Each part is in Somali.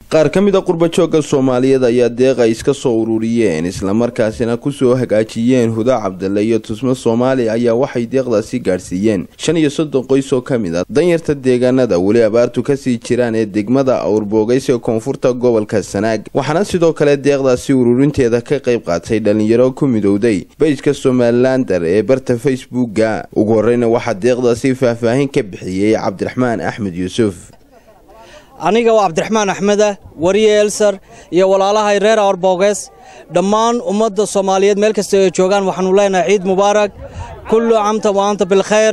qaar ka mid ah qurbajooga Soomaaliyeed ayaa deeq ay iska soo ururiyeen isla markaasina ku soo hagaajiyeen Huda Cabdalle iyo Tusmo Soomaali ayaa waxay deeqdaasi gaarsiiyeen 35 qoys oo kamid ah danyarta deegaanada wali abaartu ka sii jiraan ee degmada Awrbogays ee koonfurta gobolka Sanaag waxaana sidoo kale deeqdaasi ururinteeda ka qayb qaatay dhalinyaro ku midowday page-ka Somalilander ee barta Facebook-ga ugu horreeyna waxa deeqdaasi faahfaahin ka bixiyay Cabdiraxmaan Axmed Yuusuf aniga waa Cabdiraxmaan Axmed wariye Elsar iyo walaalahay reer Awrbogays dhammaan ummadda Soomaaliyeed meel kasta ay joogaan waxaanu leenahay Ciid Mubaarak kullu aamta wa anta bil khair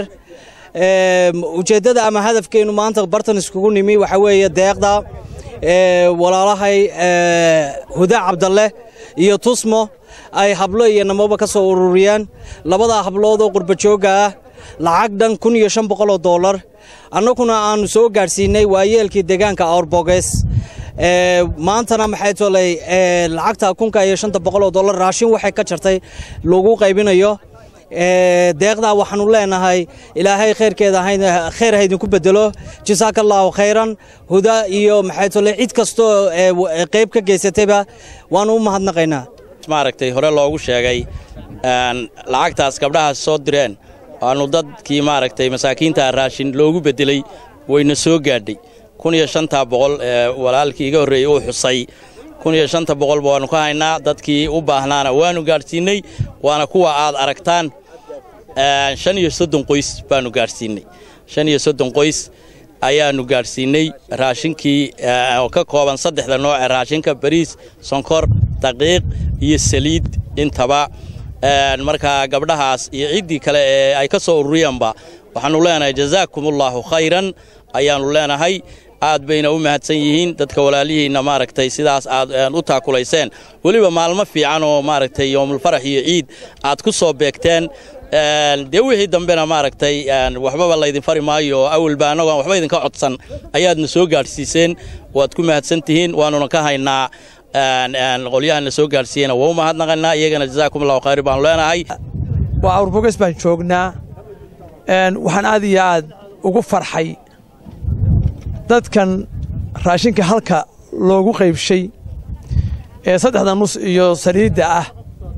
ujeedada ama hadafkeenu maanta bartan iskugu nimi waxa weeye deeqda walaalahay Huda Cabdalle iyo Tusmo ay hablo iyo namaba ka soo ururiyaan labada hablood oo qurbajooga ah lacag dhan $1500 annaguna aanu soo gaarsiinay waayeelkii deegaanka Awrbogays maantana maxay tolay lacagta $1500 raashin waxay ka jartay lagu qaybinayo deeqda waxaanu leenahay ilaahay khayrkeeda khayr haydin ku bedelo jazaakallahu khayran Huda iyo maxay tolay cid kasto qayb ka geysatayba waanu u mahadnaqaynaa maaragtay hore loogu sheegay lacagtaas gabdhaha soo direen aanu dadkii maaragtay masaakiinta raashin loogu bedelay wayna soo gaadhay 1500 walaalkii iga horeeyay uu xusay 1500 baanu ka haynaa dadkii u baahnaana waanu gaarsiinay waana kuwa aad aragtaan 35 qoys baanu gaarsiinay 35 qoys ayaanu gaarsiinay raashinkii oo ka kooban 3 nooc raashinka bariis sonkor daqiiq iyo saliid intaba marka gabdhahaas iyo ciidii kale ee ay ka soo ururiyanba waxaanu leenahay jazaakumullahu khayran ayaanu leenahay aad bayna u mahadsan yihiin dadka walaalihiina maaragtay sidaas aad u taakulayseen waliba maalmo fiican oo maaragtay yoomul farax iyo ciid aad ku soo beegteen de wixii dambena maaragtay waxba la idin fari maayo awal baa anagu waxba idin ka codsan ayaadna soo gaarsiiseen waad ku mahadsantihiin waanuna ka haynaa qolyahan soo gaarsiiyana waa u mahadnaqaynaa iyagana jazaakumullahu khayr baan leenahay waa Awrbogays baan joognaa waxaan aad iyo aad ugu farxay dadkan raashinka halka loogu qaybshay ee 3 nus iyo saliida ah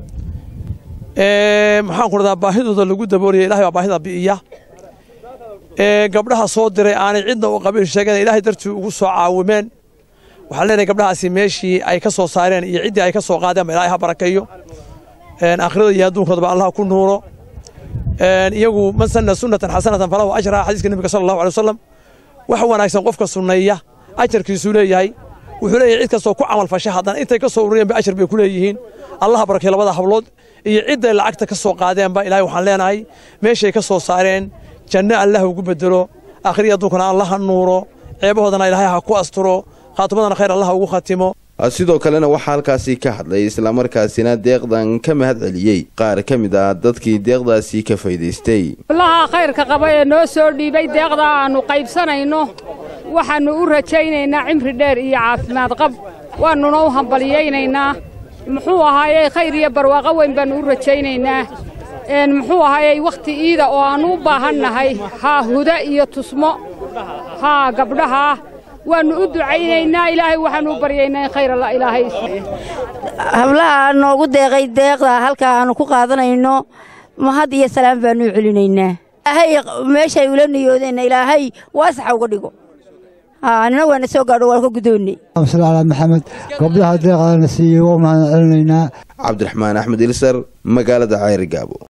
maxaan ku radaa baahidooda lagu daboolay Ilaahay waa baahida biiya gabdhaha soo diray aanay cidna u qabin sheegada Ilaahay dartii ugu soo caawimeen waxaan leenahay gabdhahaasi meeshii ay ka soo saareen iyo cidii ay ka soo qaadeen Ilaahay ha barakeeyo aakhirada iyo adduunkooda Allah ku nuuro iyagu man sanna sunnatan hasanatan falahu ajra hadiiska nabiga sallallahu alayhi wasallam wax wanaagsan qofka sunneeya ajarkiisu leeyahay wuxuu leeyahay cid kastoo ku amal fashay hadan intay ka soo ururiyeen ajir bay ku leeyihiin Allah barakeeyo labada hablood iyo cidda lacagta ka soo qaadeen ba Ilaahay waxaan leenahay meeshay ka soo saareen janno Allah ugu bedelo aakhirada adduunkana Allah nuuro ceebahoodana Ilaahay ha ku asturo qaatumadana khayr Allah ugu khatimo sidoo kalena waxa halkaasi ka hadlay isla markaasina deeqdan ka mahad celiyay qaar ka mid ah dadkii deeqdaasi ka faa'iideystay wallahi khayrka qaba ee noo soo dhiibay deeqda aanu qaybsanayno waxaanu u rajaynaynaa cimri dheer iyo caafimaad qab waanu noo hambaliyaynaynaa muxuu ahaayay khayr iyo barwaaqo weyn baanu u rajaynaynaa muxuu ahaayay waqti iida oo aanu u baahanahay Huda iyo Tusmo gabdhaha waanu u ducaynaynaa Ilaahay waxaanu u baryaynaa khayr Allah Ilaahay hablaha noogu deeqay deeqda halka aanu ku qaadanayno mahad iyo salaam baanu u celinaynaa Ilaahay meeshay ula niyoodeen Ilaahay waasax uga dhigo anna waana soo gaadho waan ka gudoonay sallallahu maxamed gabdhaha deeqda nasiiyo ma celinaynaa Cabdiraxmaan Axmed Elsar magaalada Ceyrigabo.